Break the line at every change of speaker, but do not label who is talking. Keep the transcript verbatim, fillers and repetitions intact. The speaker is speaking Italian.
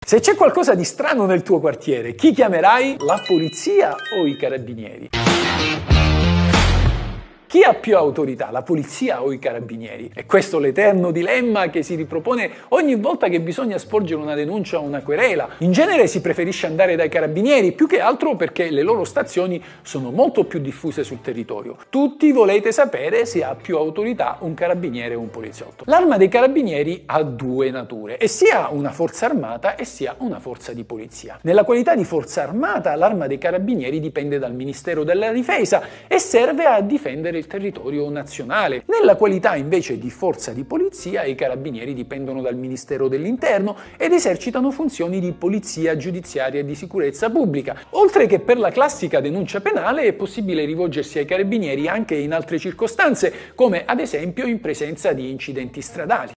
Se c'è qualcosa di strano nel tuo quartiere, chi chiamerai? La polizia o i carabinieri? Chi ha più autorità, la polizia o i carabinieri? È questo l'eterno dilemma che si ripropone ogni volta che bisogna sporgere una denuncia o una querela. In genere si preferisce andare dai carabinieri, più che altro perché le loro stazioni sono molto più diffuse sul territorio. Tutti volete sapere se ha più autorità un carabiniere o un poliziotto. L'arma dei carabinieri ha due nature, e sia una forza armata e sia una forza di polizia. Nella qualità di forza armata, l'arma dei carabinieri dipende dal Ministero della Difesa e serve a difendere il territorio nazionale. Nella qualità invece di forza di polizia, i carabinieri dipendono dal Ministero dell'Interno ed esercitano funzioni di polizia giudiziaria e di sicurezza pubblica. Oltre che per la classica denuncia penale, è possibile rivolgersi ai carabinieri anche in altre circostanze, come ad esempio in presenza di incidenti stradali.